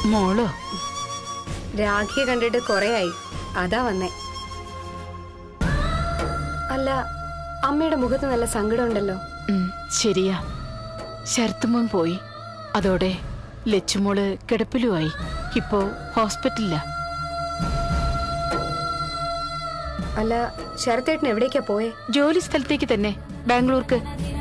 മോളോ? രാഖിയെ കണ്ടിട്ട് കുറേയായി, അതാ വന്നേ. അല്ല, അമ്മയുടെ മുഖത്ത് നല്ല സങ്കടമുണ്ടല്ലോ. ശരിയാ, ശരത്തുമോൻ പോയി. അതോടെ ലച്ചുമോള് കിടപ്പിലുമായി. ഇപ്പോ ഹോസ്പിറ്റലിലാ. അല്ല, ശരത്തേട്ടൻ എവിടേക്കാ പോയേ? ജോലി സ്ഥലത്തേക്ക് തന്നെ, ബാംഗ്ലൂർക്ക്.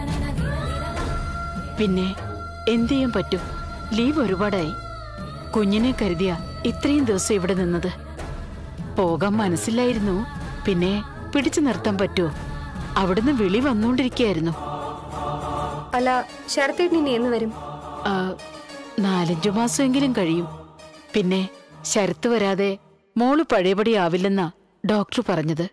പിന്നെ എന്ത് ചെയ്യാൻ പറ്റും, ലീവ് ഒരുപാടായി. കുഞ്ഞിനെ കരുതിയ ഇത്രയും ദിവസം ഇവിടെ നിന്നത്. പോകാൻ മനസ്സിലായിരുന്നു, പിന്നെ പിടിച്ചു നിർത്താൻ പറ്റുമോ? അവിടുന്ന് വിളി വന്നുകൊണ്ടിരിക്കുകയായിരുന്നു. അല്ല, ശരത്തേട്ടൻ ഇനി എന്ന് വരും? 4-5 മാസമെങ്കിലും കഴിയും. പിന്നെ ശരത്ത് വരാതെ മോള് പഴയപടി ആവില്ലെന്നാ ഡോക്ടർ പറഞ്ഞത്.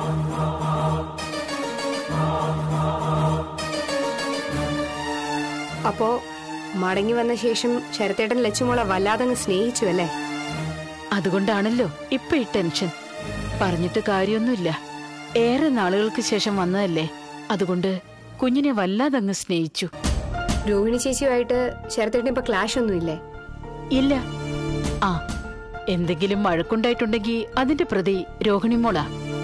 അപ്പോ മടങ്ങി വന്ന ശേഷം ശരത്തേട്ടൻ ലച്ചുമോളെ വല്ലാതങ്ങ് സ്നേഹിച്ചു അല്ലേ? അതുകൊണ്ടാണല്ലോ ഇപ്പൊ ഈ ടെൻഷൻ. പറഞ്ഞിട്ട് കാര്യമൊന്നുമില്ല, ഏറെ നാളുകൾക്ക് ശേഷം വന്നതല്ലേ. അതുകൊണ്ട് കുഞ്ഞിനെ വല്ലാതങ്ങ് സ്നേഹിച്ചു. രോഹിണി ചേച്ചിയുമായിട്ട് ശരത്തേട്ടൻ ഇപ്പൊ ക്ലാഷ് ഒന്നുമില്ലേ? ഇല്ല. എന്തെങ്കിലും വഴക്കുണ്ടായിട്ടുണ്ടെങ്കിൽ അതിന്റെ പ്രതി രോഹിണി മോളാ.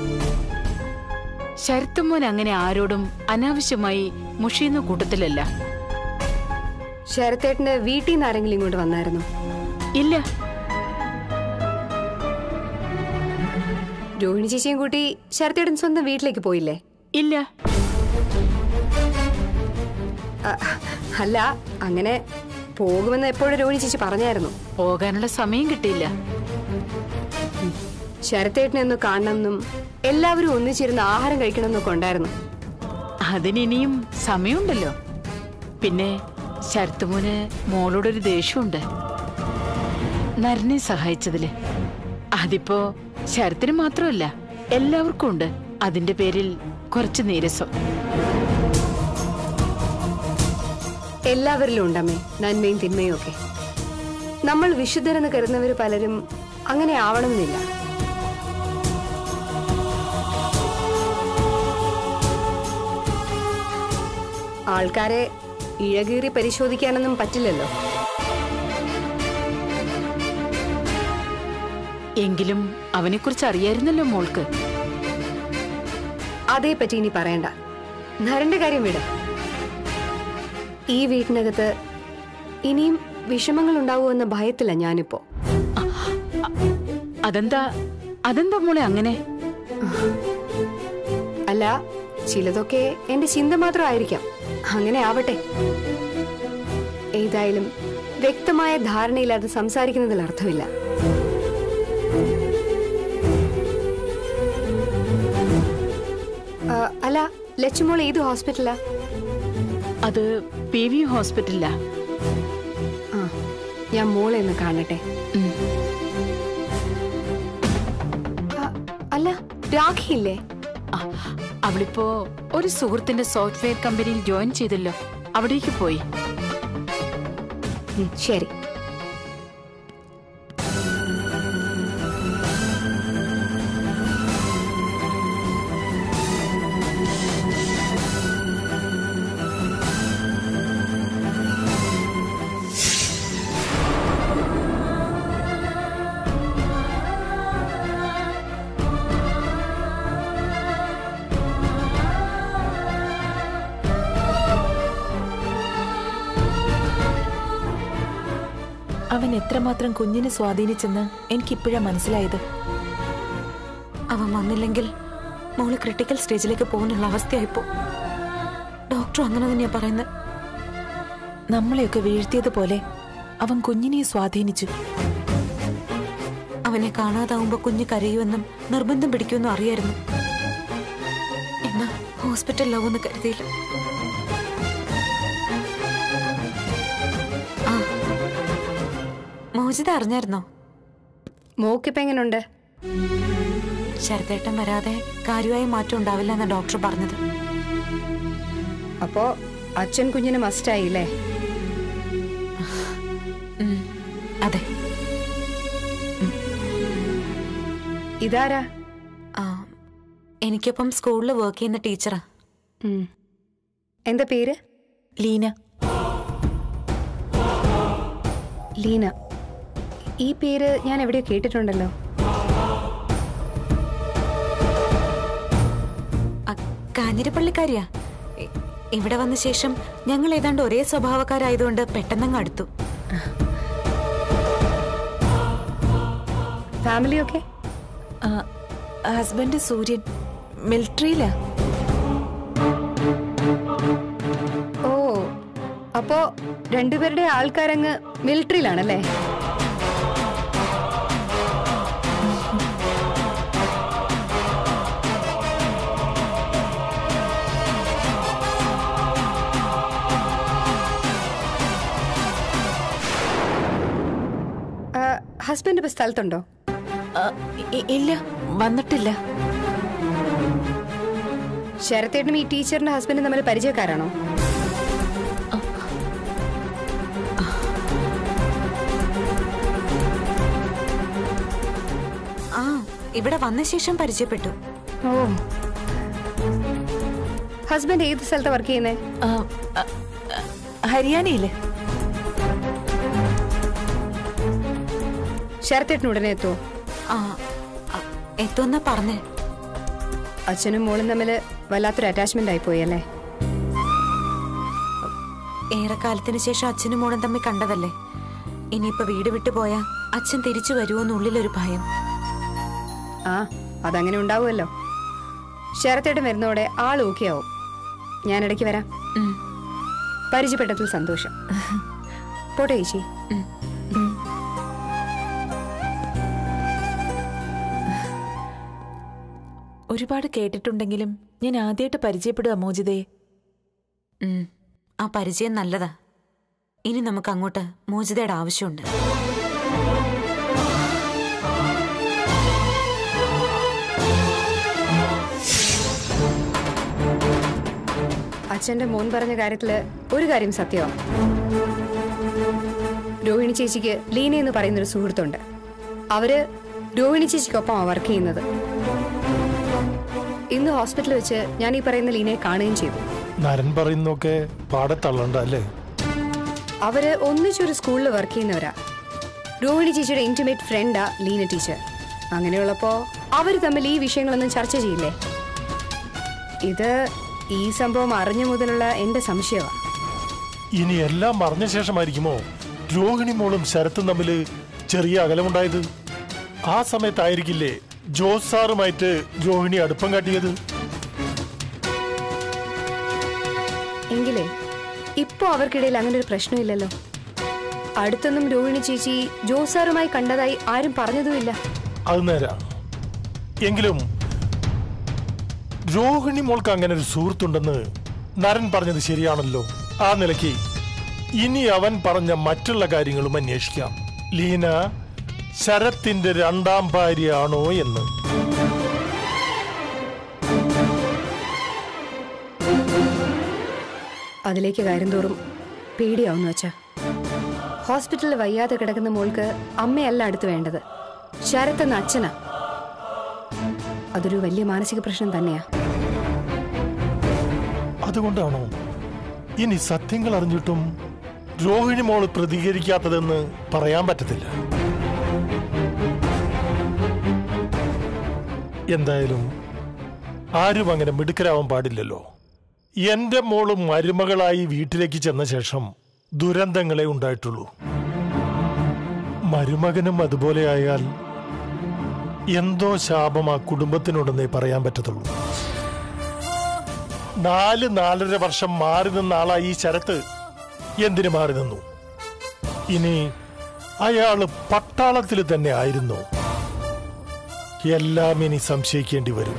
ശരത്തുമോൻ അങ്ങനെ ആരോടും അനാവശ്യമായി മുഷിയുന്ന കൂട്ടത്തിലല്ല. ശരത്തേട്ടന് വീട്ടിൽ നിന്ന് ആരെങ്കിലും ഇങ്ങോട്ട് വന്നായിരുന്നു? ഇല്ല. രോഹിണി ചേച്ചിയും കൂട്ടി ശരത്തേട്ടൻ സ്വന്തം വീട്ടിലേക്ക് പോയില്ലേ? ഇല്ല. അല്ല, അങ്ങനെ പോകുമെന്ന് എപ്പോഴും രോഹിണി ചേച്ചി പറഞ്ഞായിരുന്നു. പോകാനുള്ള സമയം കിട്ടിയില്ല. ശരത്തേട്ടനെ ഒന്ന് കാണണമെന്നും എല്ലാവരും ഒന്നിച്ചിരുന്ന് ആഹാരം കഴിക്കണമെന്നൊക്കെ ഉണ്ടായിരുന്നു. അതിനിയും സമയമുണ്ടല്ലോ. പിന്നെ ശരത്തുമോന് മോളോടൊരു ദേഷ്യമുണ്ട്, നരനെ സഹായിച്ചതില്. അതിപ്പോ ശരത്തിന് മാത്രമല്ല, എല്ലാവർക്കും ഉണ്ട്. അതിന്റെ പേരിൽ കുറച്ച് നീരസം. എല്ലാവരിലും ഉണ്ടമ്മേ നന്മയും തിന്മയും ഒക്കെ. നമ്മൾ വിശുദ്ധരെന്ന് കരുതുന്നവര് പലരും അങ്ങനെ ആവണമെന്നില്ല. ആൾക്കാരെ ഇഴകീറി പരിശോധിക്കാനൊന്നും പറ്റില്ലല്ലോ. എങ്കിലും അവനെക്കുറിച്ച് അറിയായിരുന്നല്ലോ മോൾക്ക്. അതേപ്പറ്റി ഇനി പറയണ്ട, നരന്റെ കാര്യം വിട. ഈ വീട്ടിനകത്ത് ഇനിയും വിഷമങ്ങൾ ഉണ്ടാവുമെന്ന ഭയത്തില്ല ഞാനിപ്പോ. അതെന്താ മോളെ അങ്ങനെ? അല്ല, ചിലതൊക്കെ എന്റെ ചിന്ത മാത്രമായിരിക്കാം. അങ്ങനെ ആവട്ടെ. ഏതായാലും വ്യക്തമായ ധാരണയില്ലാതെ സംസാരിക്കുന്നതിൽ അർത്ഥമില്ല. അല്ല, ലച്ചുമോൾ ഏത് ഹോസ്പിറ്റലാ? അത് PV ഹോസ്പിറ്റലാ. ഞാൻ മോളെ ഒന്ന് കാണട്ടെ. അല്ല, രാഖിയില്ലേ? അവളിപ്പോ ഒരു സുഹൃത്തിന്റെ സോഫ്റ്റ്വെയർ കമ്പനിയിൽ ജോയിൻ ചെയ്തല്ലോ, അവിടേക്ക് പോയി. ശരി. അവൻ എത്രമാത്രം കുഞ്ഞിനെ സ്വാധീനിച്ചെന്ന് എനിക്കിപ്പോഴാ മനസ്സിലായത്. അവൻ വന്നില്ലെങ്കിൽ മോള് ക്രിട്ടിക്കൽ സ്റ്റേജിലേക്ക് പോകുന്നുള്ള അവസ്ഥയായിപ്പോ. ഡോക്ടർ അങ്ങനെ തന്നെയാ പറയുന്നത്. നമ്മളെയൊക്കെ വീഴ്ത്തിയതുപോലെ അവൻ കുഞ്ഞിനെ സ്വാധീനിച്ചു. അവനെ കാണാതാവുമ്പോ കുഞ്ഞ് കരയുമെന്നും നിർബന്ധം പിടിക്കുമെന്നും അറിയായിരുന്നു. എന്നാ ഹോസ്പിറ്റലിലാവുമെന്ന് കരുതിയില്ല. മോചിത അറിഞ്ഞായിരുന്നോ? മോക്കിപ്പ എങ്ങനുണ്ട്? ശരത്തേട്ടൻ വരാതെ കാര്യമായ മാറ്റം ഉണ്ടാവില്ല എന്നാ ഡോക്ടർ പറഞ്ഞത്. അപ്പോ അച്ഛൻ കുഞ്ഞിന് മസ്റ്റായില്ലേ? അതെ. ഇതാരാ? എനിക്കൊപ്പം സ്കൂളിൽ വർക്ക് ചെയ്യുന്ന ടീച്ചറാ. എന്താ പേര്? ലീന. ലീന. ഈ പേര് ഞാൻ എവിടെയോ കേട്ടിട്ടുണ്ടല്ലോ. കാഞ്ഞിരപ്പള്ളിക്കാരിയാ. ഇവിടെ വന്ന ശേഷം ഞങ്ങൾ ഏതാണ്ട് ഒരേ സ്വഭാവക്കാരായതുകൊണ്ട് പെട്ടെന്നങ്ങ് അടുത്തു. ഫാമിലി ഒക്കെ? ഹസ്ബൻഡ് സൂര്യൻ മിലിറ്ററിയിലാ. ഓ, അപ്പോ രണ്ടുപേരുടെ ആൾക്കാരങ്ങ് മിലിറ്ററിയിലാണല്ലേ? ഹസ്ബൻഡ് ഇപ്പൊ സ്ഥലത്തുണ്ടോ? ഇല്ല, വന്നിട്ടില്ല. ശരത്തേട്ടനും ഈ ടീച്ചറിന്റെ ഹസ്ബൻഡും തമ്മിൽ പരിചയക്കാരാണോ? ആ, ഇവിടെ വന്ന ശേഷം പരിചയപ്പെട്ടു. ഓ, ഹസ്ബൻഡ് ഏത് സ്ഥലത്താ വർക്ക് ചെയ്യുന്നേ? ഹരിയാനയില്. ശരത്തേട്ടന് ഉടനെ എത്തുമോ? എത്തുമെന്നാ പറഞ്ഞേ. അച്ഛനും മോളും തമ്മിൽ വല്ലാത്തൊരു അറ്റാച്ച്മെന്റ് ആയിപ്പോയി അല്ലേ? ഏറെക്കാലത്തിന് ശേഷം അച്ഛനും മോളും തമ്മിൽ കണ്ടതല്ലേ. ഇനിയിപ്പോ വീട് വിട്ടു പോയാ അച്ഛൻ തിരിച്ചു വരുമോന്നുള്ളിലൊരു ഭയം. ആ, അതങ്ങനെ ഉണ്ടാവുമല്ലോ. ശരത്തേട്ടൻ വരുന്നതോടെ ആൾ ഓക്കെ ആവും. ഞാൻ ഇടയ്ക്ക് വരാം. പരിചയപ്പെട്ടതിൽ സന്തോഷം. പോട്ടെ ചേച്ചി. ഒരുപാട് കേട്ടിട്ടുണ്ടെങ്കിലും ഞാൻ ആദ്യമായിട്ട് പരിചയപ്പെടുക മോചിതയെ. ആ പരിചയം നല്ലതാ. ഇനി നമുക്ക് അങ്ങോട്ട് മോചിതയുടെ ആവശ്യമുണ്ട്. അച്ഛന്റെ മോൻ പറഞ്ഞ കാര്യത്തില് ഒരു കാര്യം സത്യമാണ്. രോഹിണി ചേച്ചിക്ക് ലീന എന്ന് പറയുന്നൊരു സുഹൃത്തുണ്ട്. അവര് രോഹിണി ചേച്ചിക്കൊപ്പം വർക്ക് ചെയ്യുന്നത്. ഇന്ന് ഹോസ്പിറ്റലിൽ വെച്ച് ഞാൻ ഈ പറയുന്ന ലീനയെ കാണുകയും ചെയ്തു. നരൻ പറയുന്നൊക്കെ പാടത്തള്ളണ്ട അല്ലേ? അവര് ഒന്നിച്ചൊരു സ്കൂളിൽ വർക്ക് ചെയ്യുന്നവരാ. രോഹിണി ചേച്ചിയുടെ ഇന്റിമേറ്റ് ഫ്രണ്ടാ ലീന ടീച്ചർ. അങ്ങനെയുള്ളപ്പോ അവര് തമ്മിൽ ഈ വിഷയങ്ങളൊന്നും ചർച്ച ചെയ്യില്ലേ? ഇത് ഈ സംഭവം അറിഞ്ഞ മുതലുള്ള എന്റെ സംശയമാണ്. ഇനി എല്ലാം അറിഞ്ഞ ശേഷമായിരിക്കുമോ രോഹിണി മോളും ശരത്തും തമ്മിൽ ചെറിയ അകലമുണ്ടായത്? ആ സമയത്തായിരിക്കില്ലേ ജോസ് സാറുമായിട്ട് രോഹിണി അടുപ്പം കാട്ടിയത്? എങ്കിലേ ഇപ്പോ അവർക്കിടയിൽ അങ്ങനെ ഒരു പ്രശ്നമില്ലല്ലോ. അടുത്തൊന്നും രോഹിണി ചേച്ചി ജോസ് സാറുമായി കണ്ടതായി ആരും പറഞ്ഞതുമില്ല. അത് നേരാ. എങ്കിലും രോഹിണി മോൾക്ക് അങ്ങനെ ഒരു സുഹൃത്തുണ്ടെന്ന് നരൻ പറഞ്ഞത് ശരിയാണല്ലോ. ആ നിലയ്ക്ക് ഇനി അവൻ പറഞ്ഞ മറ്റുള്ള കാര്യങ്ങളും അന്വേഷിക്കാം. ലീന ശരത്തിന്റെ രണ്ടാം ഭാര്യയാണോ എന്ന്. അതിലേക്ക് കാര്യം തോറും പേടിയാവുന്നു വെച്ചാ. ഹോസ്പിറ്റലിൽ വയ്യാതെ കിടക്കുന്ന മോൾക്ക് അമ്മയല്ല അടുത്ത് വേണ്ടത്, ശരത് എന്ന അച്ഛനാ. അതൊരു വലിയ മാനസിക പ്രശ്നം തന്നെയാ. അതുകൊണ്ടാണോ ഇനി സത്യങ്ങൾ അറിഞ്ഞിട്ടും രോഹിണി മോള് പ്രതികരിക്കാത്തതെന്ന് പറയാൻ പറ്റത്തില്ല. എന്തായാലും ആരും അങ്ങനെ മിടുക്കരാവാൻ പാടില്ലല്ലോ. എന്റെ മോള് മരുമകളായി വീട്ടിലേക്ക് ചെന്ന ശേഷം ദുരന്തങ്ങളെ ഉണ്ടായിട്ടുള്ളൂ. മരുമകനും അതുപോലെ ആയാൽ എന്തോ ശാപം ആ കുടുംബത്തിനുണ്ടെന്നേ പറയാൻ പറ്റത്തുള്ളൂ. 4-4.5 വർഷം മാറി നിന്ന ആളായി ഈ ശരത്ത് എന്തിനു മാറി നിന്നു? ഇനി അയാള് പട്ടാളത്തിൽ തന്നെ ആയിരുന്നു. എല്ലാം ഇനി സംശയിക്കേണ്ടി വരും.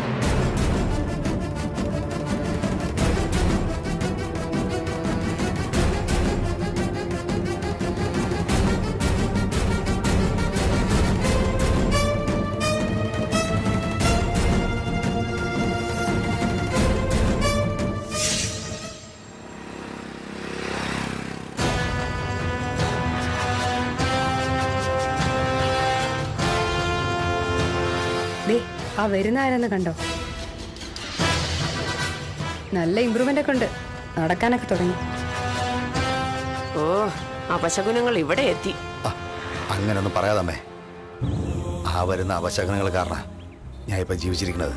ആ വരുന്ന ആരെന്ന് കണ്ടോ? നല്ല ഇമ്പ്രൂവ്മെന്റ് ഒക്കെ ഉണ്ട്. നടക്കാനൊക്കെ തുടങ്ങി. ഓ, അപശകുനങ്ങൾ ഇവിടെ എത്തി. അങ്ങനൊന്നും പറയാതമ്മേ. ആ വരുന്ന അപശകനങ്ങൾ കാരണം ഞാൻ ഇപ്പൊ ജീവിച്ചിരിക്കുന്നത്.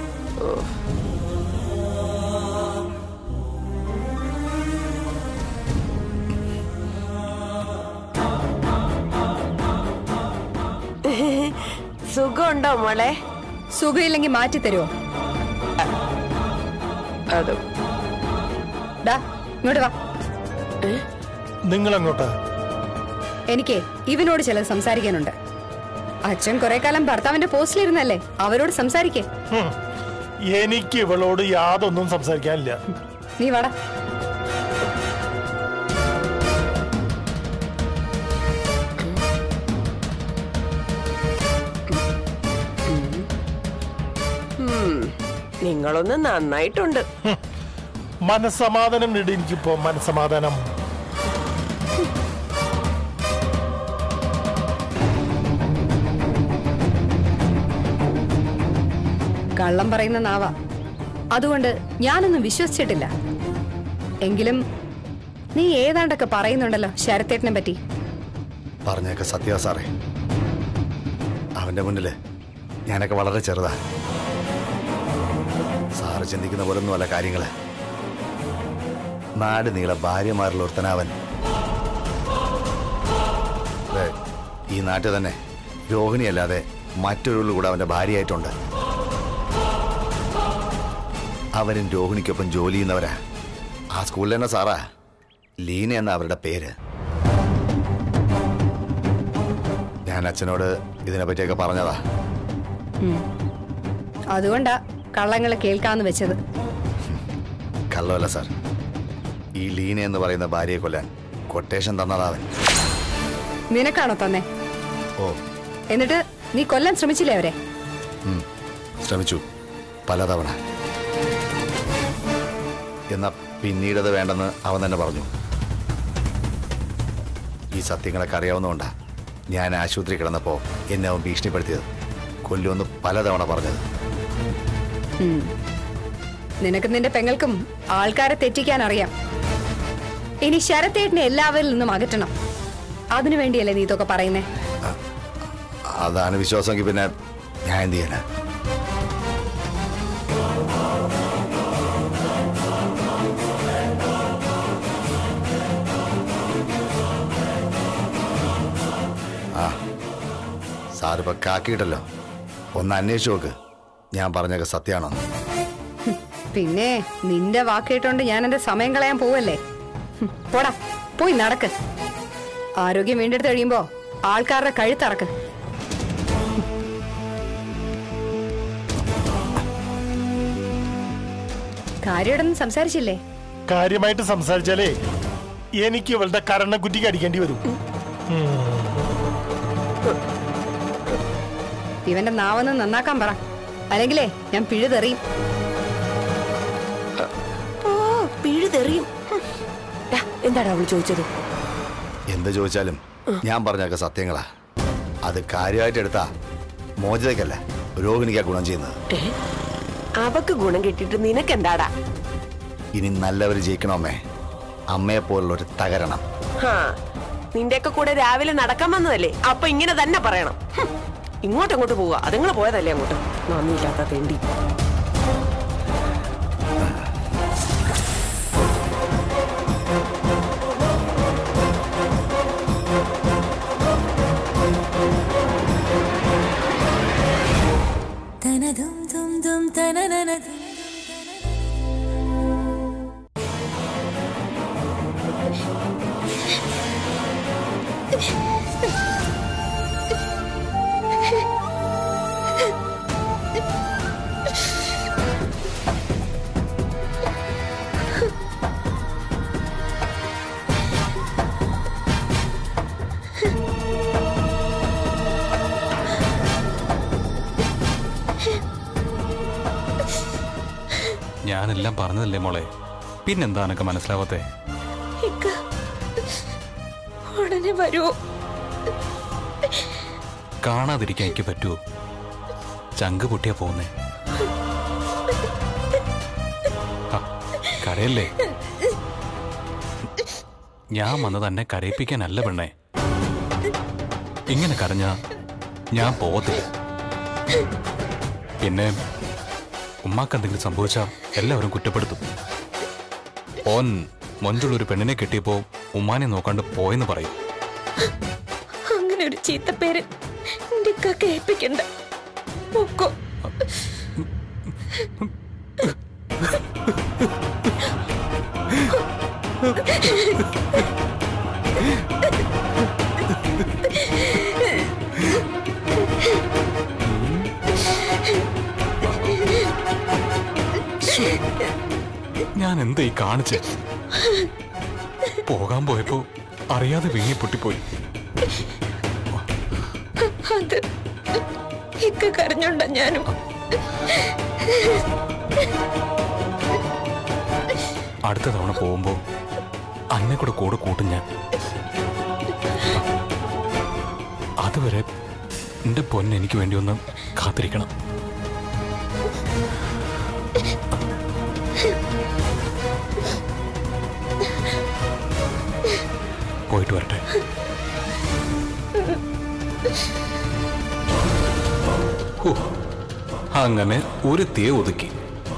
സുഖമുണ്ടോ മോളെ? സുഖമില്ലെങ്കിൽ മാറ്റി തരുമോ? ഇങ്ങോട്ട് വാ. നിങ്ങൾ അങ്ങോട്ടാ? എനിക്ക് ഇവനോട് ചിലത് സംസാരിക്കാനുണ്ട്. അച്ഛൻ കുറെ കാലം ഭർത്താവിന്റെ പോസ്റ്റിലിരുന്നല്ലേ, അവരോട് സംസാരിക്കേ. എനിക്ക് ഇവളോട് യാതൊന്നും സംസാരിക്കാനില്ല. നീ വാടാ. നിങ്ങളൊന്ന് നന്നായിട്ടുണ്ട്. മനസ്സമാധാനം നേടി എനിക്കിപ്പോ മനസ്സമാധാനം. കള്ളം പറയുന്ന നാവ, അതുകൊണ്ട് ഞാനൊന്നും വിശ്വസിച്ചിട്ടില്ല. എങ്കിലും നീ ഏതാണ്ടൊക്കെ പറയുന്നുണ്ടല്ലോ ശരത്തേട്ടനെ പറ്റി. പറഞ്ഞൊക്കെ സത്യാ സാറേ. അവന്റെ മുന്നില് ഞാനൊക്കെ വളരെ ചെറുതാ. സാറ് ചിന്തിക്കുന്ന പോലൊന്നുമല്ല കാര്യങ്ങള്. നാട് നീള ഭാര്യമാരിൽ ഒരുത്തനാവൻ. ഈ നാട്ടിൽ തന്നെ രോഹിണിയല്ലാതെ മറ്റൊരു കൂടെ അവന്റെ ഭാര്യയായിട്ടുണ്ട്. അവനും രോഹിണിക്കൊപ്പം ജോലി ചെയ്യുന്നവരാ. ആ സ്കൂളിൽ തന്നെ സാറാ. ലീന എന്ന അവരുടെ പേര്. ഞാൻ അച്ഛനോട് ഇതിനെപ്പറ്റിയൊക്കെ പറഞ്ഞതാ. അതുകൊണ്ടാ കള്ളങ്ങളെ കേൾക്കാന്ന് വെച്ചത്. കള്ളമല്ല സാർ. ഈ ലീന എന്ന് പറയുന്ന ഭാര്യയെ കൊല്ലാൻ കൊട്ടേഷൻ തന്നതാവൻ. നിനക്കാണോ തന്നെ? ഓ. എന്നിട്ട് നീ കൊല്ലാൻ ശ്രമിച്ചില്ലേ അവരെ? ശ്രമിച്ചു പലതവണ. എന്നാ പിന്നീടത് വേണ്ടെന്ന് അവൻ തന്നെ പറഞ്ഞു. ഈ സത്യങ്ങളൊക്കെ അറിയാവുന്നതുകൊണ്ടാ ഞാൻ ആശുപത്രി കിടന്നപ്പോ എന്നെ അവൻ ഭീഷണിപ്പെടുത്തിയത്. കൊല്ലുമെന്ന് പലതവണ പറഞ്ഞത്. നിനക്കും നിന്റെ പെങ്ങൾക്കും ആൾക്കാരെ തെറ്റിക്കാൻ അറിയാം. ഇനി ശരത്തേട്ടനെ എല്ലാവരിൽ നിന്നും അകറ്റണം. അതിനു വേണ്ടിയല്ലേ നീ ഇതൊക്കെ പറയുന്നേ? അതാണ് വിശ്വാസമെങ്കിൽ പിന്നെ ഞാൻ എന്ത് ചെയ്യാനാ? ആ സാറിപ്പോ കാക്കിയിട്ടല്ലോ. ഒന്ന് അന്വേഷിച്ചു നോക്ക് ഞാൻ പറഞ്ഞൊക്കെ സത്യമാണോ? പിന്നെ നിന്റെ വാക്കേട്ടോണ്ട് ഞാൻ എന്റെ സമയം കളയാൻ പോവല്ലേ? പോടാ, പോയി നടക്ക്. ആരോഗ്യം വീണ്ടെടുത്ത് കഴിയുമ്പോ ആൾക്കാരുടെ കഴുത്തറക്ക്. കാര്യമായിട്ടൊന്നും സംസാരിച്ചില്ലേ? കാര്യമായിട്ട് സംസാരിച്ചാലേ എനിക്ക് ഇവളുടെ കരണക്കുറ്റിക്ക് അടിക്കേണ്ടി വരും. ഇവന്റെ നാവൊന്ന് നന്നാക്കാൻ പറ, അല്ലെങ്കിലേ ഞാൻ പിഴുതെറിയും. പിഴുതെറിയും? എന്താടാ അവള് ചോദിച്ചത്? എന്ത് ചോദിച്ചാലും ഞാൻ പറഞ്ഞൊക്കെ സത്യങ്ങളാ. അത് കാര്യമായിട്ട് എടുത്താ മോചിതയ്ക്കല്ല രോഹിണിക്കാ ഗുണം ചെയ്യുന്നത്. അവക്ക് ഗുണം കിട്ടിയിട്ട് നിനക്കെന്താടാ? ഇനി നല്ലവര് ജയിക്കണമേ. അമ്മയെ പോലുള്ള ഒരു തകരണം. നിന്റെയൊക്കെ കൂടെ രാവിലെ നടക്കാൻ വന്നതല്ലേ, അപ്പൊ ഇങ്ങനെ തന്നെ പറയണം. ഇങ്ങോട്ടങ്ങോട്ട് പോവുക, അതുങ്ങൾ പോയതല്ലേ അങ്ങോട്ട്. നന്ദിയില്ലാത്ത തെണ്ടി. ഞാനെല്ലാം പറഞ്ഞതല്ലേ മോളെ, പിന്നെന്താ എനക്ക് മനസ്സിലാവാത്തെ? ഉടനെ വരുമോ? കാണാതിരിക്കാൻ എനിക്ക് പറ്റുമോ? ചങ്ക് പൊട്ടിയാ പോകുന്നേ. കരയല്ലേ? ഞാൻ വന്നത് എന്നെ കരയിപ്പിക്കാനല്ല പെണ്ണേ. ഇങ്ങനെ കരഞ്ഞ ഞാൻ പോവത്തില്ല. പിന്നെ ഉമ്മാക്ക് എന്തെങ്കിലും സംഭവിച്ചാൽ എല്ലാവരും കുറ്റപ്പെടുത്തും. ഓൻ മൊഞ്ചുള്ളൊരു പെണ്ണിനെ കെട്ടിയപ്പോ ഉമ്മാനെ നോക്കാണ്ട് പോയെന്ന് പറയും. അങ്ങനെ ഒരു ചീത്തപ്പേര് എന്റെ ഇക്കാക്ക് ഏൽപ്പിക്കണ്ട. പൊക്കോ. ഞാൻ എന്താ ഈ കാണിച്ചേ? പോകാൻ പോയപ്പോ അറിയാതെ വീങ്ങി പൊട്ടിപ്പോയി. അത് ഇക്ക കരഞ്ഞോണ്ട ഞാനും. അടുത്ത തവണ പോകുമ്പോ അന്നെ കൂടെ കൂട്ടും ഞാൻ. അതുവരെ എന്റെ പൊന്ന് എനിക്ക് വേണ്ടി ഒന്ന് കാത്തിരിക്കണം. പോയിട്ട് വരട്ടെ. അങ്ങനെ ഒരു തീ ഒതുക്കി.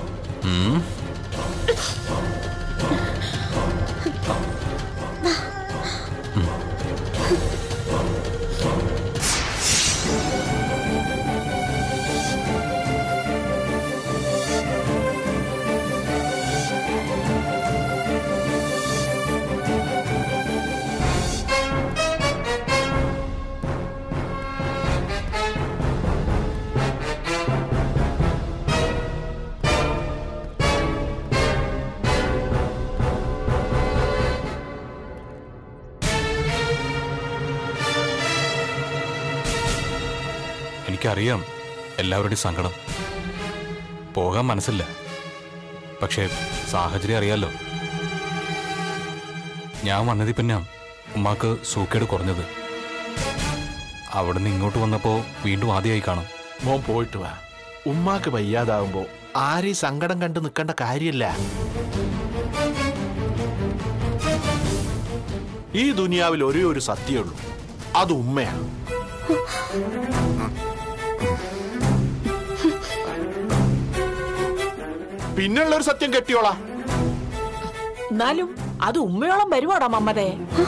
എനിക്കറിയാം എല്ലാവരുടെയും സങ്കടം. പോകാൻ മനസ്സില്ല. പക്ഷേ സാഹചര്യം അറിയാലോ. ഞാൻ വന്നതിൽ പിന്നെ ഉമ്മാക്ക് സൂക്കേട് കുറഞ്ഞത്. അവിടുന്ന് ഇങ്ങോട്ട് വന്നപ്പോ വീണ്ടും ആദ്യമായി കാണും. മോൻ പോയിട്ട് വാ. ഉമ്മാക്ക് വയ്യാതാവുമ്പോ ആരെയും സങ്കടം കണ്ടു നിൽക്കേണ്ട കാര്യമില്ല. ഈ ദുനിയാവിൽ ഒരേ ഒരു സത്യമുള്ളൂ, അത് ഉമ്മയാണ്. പിന്നുള്ളൊരു സത്യം കെട്ടിയോളാ. എന്നാലും അത് ഉമ്മയോളം വരുവാടാ മമ്മതേ.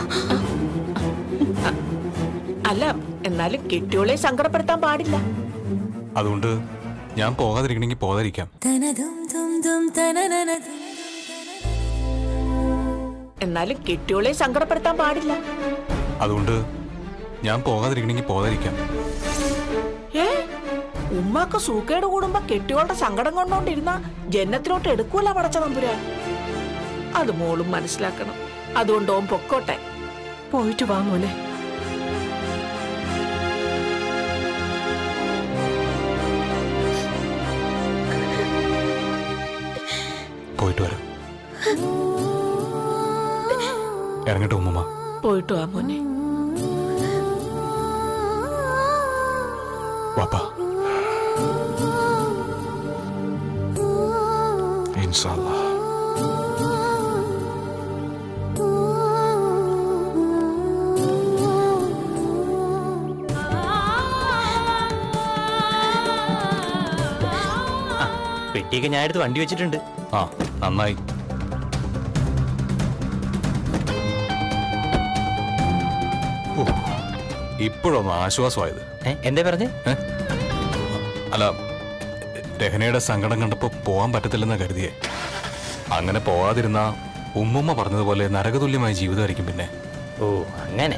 അല്ല, എന്നാലും കെട്ടിയോളെ സങ്കടപ്പെടുത്താൻ പാടില്ല. അതുകൊണ്ട് ഞാൻ പോകാതിരിക്കണമെങ്കിൽ പോകാതിരിക്കാം. എന്നാലും കെട്ടിയോളെ സങ്കടപ്പെടുത്താൻ പാടില്ല. അതുകൊണ്ട് ഞാൻ പോകാതിരിക്കണമെങ്കിൽ പോകാതിരിക്കാം. ഉമ്മാക്ക് സൂക്കേട് കൂടുമ്പോ കെട്ടിയോളുടെ സങ്കടം കൊണ്ടോണ്ടിരുന്ന ജന്നത്തിലോട്ട് എടുക്കൂല പടച്ച തമ്പുരാൻ. അത് മോളും മനസ്സിലാക്കണം. അതുകൊണ്ട് ഓൻ പൊക്കോട്ടെ. പോയിട്ട് വാ മോനെ. പോയിട്ട് വരാം. ഇറങ്ങട്ടെ ഉമ്മ. പോയിട്ട് വാ മോനെ. വാപ്പാ. ഇൻഷാല്ലാ. പെട്ടിയൊക്കെ ഞാൻ എടുത്ത് വണ്ടി വെച്ചിട്ടുണ്ട്. ആ, നന്നായി. ഇപ്പോഴൊന്ന് ആശ്വാസമായത്. എന്താ പറഞ്ഞേ? അല്ല, രഹനയുടെ സങ്കടം കണ്ടപ്പോ പോവാൻ പറ്റത്തില്ലെന്ന് കരുതിയേ. അങ്ങനെ പോവാതിരുന്ന ഉമ്മുമ്മ പറഞ്ഞതുപോലെ നരകതുല്യമായ ജീവിതമായിരിക്കും പിന്നെ. ഓ, അങ്ങനെ.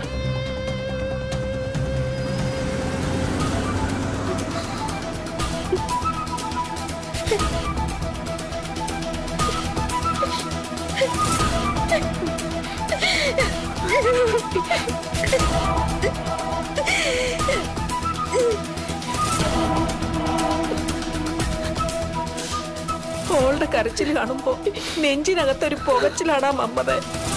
മോളുടെ കരച്ചിൽ കാണുമ്പോ നെഞ്ചിനകത്തൊരു പുകച്ചിലാടാ മമ്മത്.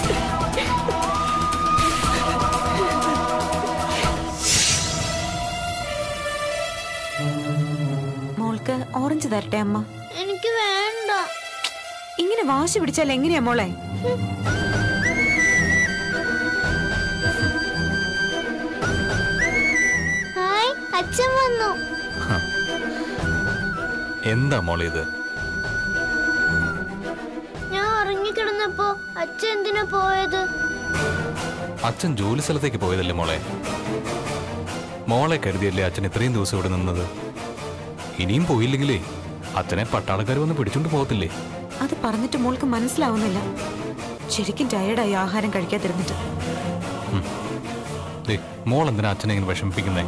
മോൾക്ക് ഓറഞ്ച് തരട്ടെ അമ്മ? എനിക്ക് വേണ്ട. ഇങ്ങനെ വാശി പിടിച്ചാൽ എങ്ങനെയാ മോളെ? അച്ഛൻ വന്നു. എന്താ മോളെ ഇത്? ഞാൻ ഉറങ്ങിക്കിടന്നപ്പോ അച്ഛൻ എന്തിനാ പോയത്? അച്ഛൻ ജോലി സ്ഥലത്തേക്ക് പോയതല്ലേ മോളെ? മോളെ കരുതിയല്ലേ അച്ഛൻ ഇത്രയും ദിവസം ഇവിടെ നിന്നത്? ഇനിയും പോയില്ലെങ്കിലേ അച്ഛനെ പട്ടാളക്കാർ വന്ന് പിടിച്ചോണ്ട് പോകത്തില്ലേ? അത് പറഞ്ഞിട്ട് മോൾക്ക് മനസ്സിലാവുന്നില്ല. ശരിക്കും ടയർഡായി ആഹാരം കഴിക്കാതിരുന്നിട്ട്. മോൾ എന്തിനാ അച്ഛനെ ഇങ്ങനെ വിഷമിപ്പിക്കുന്നേ?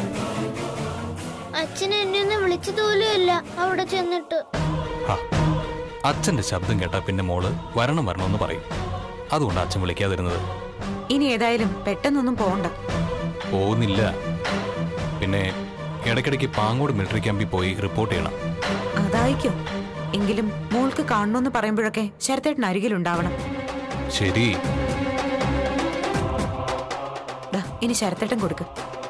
അച്ഛൻ എന്നെ ഒന്ന് വിളിച്ചതുപോലുമില്ല അവിടെ ചെന്നിട്ട്. അച്ഛന്റെ ശബ്ദം കേട്ടാ പിന്നെ മോള് വരണമെന്ന് പറയും. അതുകൊണ്ട് അച്ഛൻ വിളിക്കാതിരുന്നത്. ഇനി ഏതായാലും പെട്ടെന്നൊന്നും പോകണ്ട. പോകുന്നില്ല. പിന്നെ ഇടയ്ക്കിടയ്ക്ക് പാങ്ങോട് മിലിറ്ററി ക്യാമ്പിൽ പോയി റിപ്പോർട്ട് ചെയ്യണം. അതായിക്കോ. എങ്കിലും മോൾക്ക് കാണണമെന്ന് പറയുമ്പോഴൊക്കെ ശരത്തേട്ടൻ അരികിലുണ്ടാവണം. ശരി. ഇനി ശരത്തേട്ടൻ കൊടുക്ക്.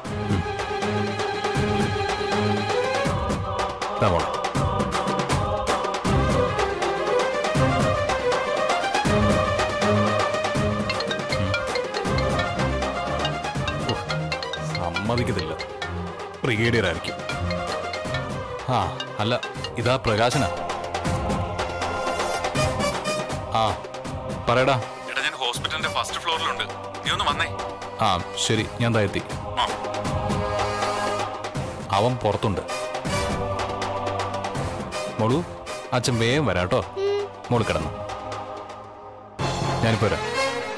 സമ്മതിക്കത്തില്ല. ബ്രിഗേഡിയർ ആയിരിക്കും. അല്ല, ഇതാ പ്രകാശന. പറയടാ. ഞാൻ ഹോസ്പിറ്റലിന്റെ ഫസ്റ്റ് ഫ്ലോറിലുണ്ട്. നീ ഒന്ന് വന്നേ. ശരി, ഞാൻ താഴ്ത്തി. അവൻ പുറത്തുണ്ട്. മോളു, അച്ഛൻ വേഗം വരാട്ടോ. മോള് കിടന്നു. ഞാനിപ്പോ വരാം.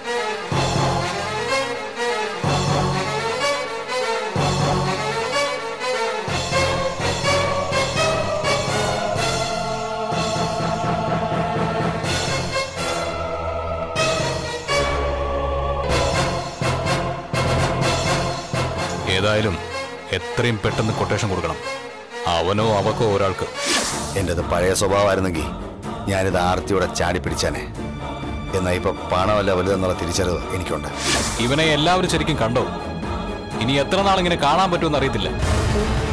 ഏതായാലും എത്രയും പെട്ടെന്ന് കൊട്ടേഷൻ കൊടുക്കണം. അവനോ അവക്കോ ഒരാൾക്ക്. എന്റേത് പഴയ സ്വഭാവമായിരുന്നെങ്കിൽ ഞാനിത് ആർത്തിയോടെ ചാടി പിടിച്ചാനെ. എന്നാ ഇപ്പൊ പണമല്ല വലുതെന്നുള്ള തിരിച്ചറിവ് എനിക്കുണ്ട്. ഇവനെ എല്ലാവരും ശരിക്കും കണ്ടോ? ഇനി എത്ര നാളിങ്ങനെ കാണാൻ പറ്റുമെന്ന് അറിയത്തില്ല.